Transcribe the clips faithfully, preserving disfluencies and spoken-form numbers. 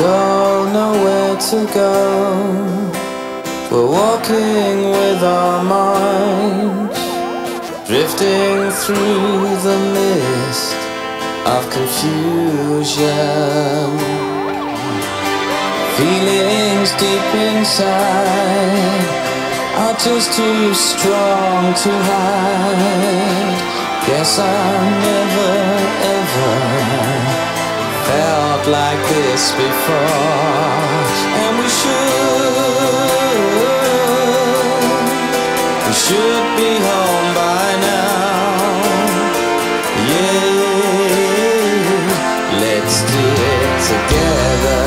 don't know where to go. We're walking with our minds, drifting through the mist of confusion. Feelings deep inside are just too strong to hide. Guess I never ever felt like this before. And we should, we should be home by now. Yeah, let's do it together.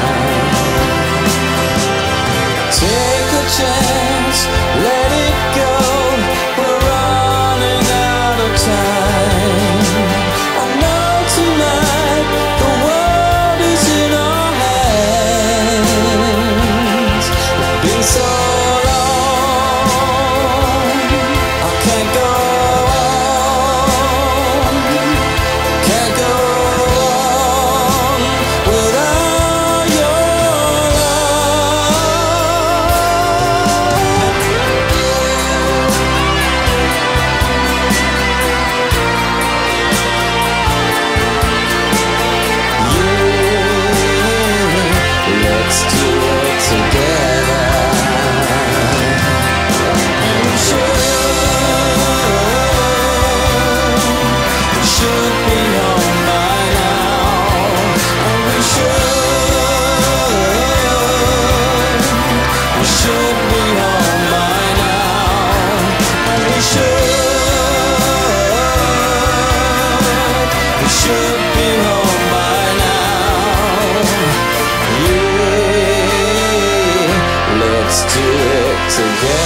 Take a chance, let it go. We're running out of time. I know tonight the world is in our hands. It's been so long, I can't go on, can't go on without your let's do it together. And we should, we should be home by now. And we should, we should be home by now. And we should, we should be home by now. Let's do it together.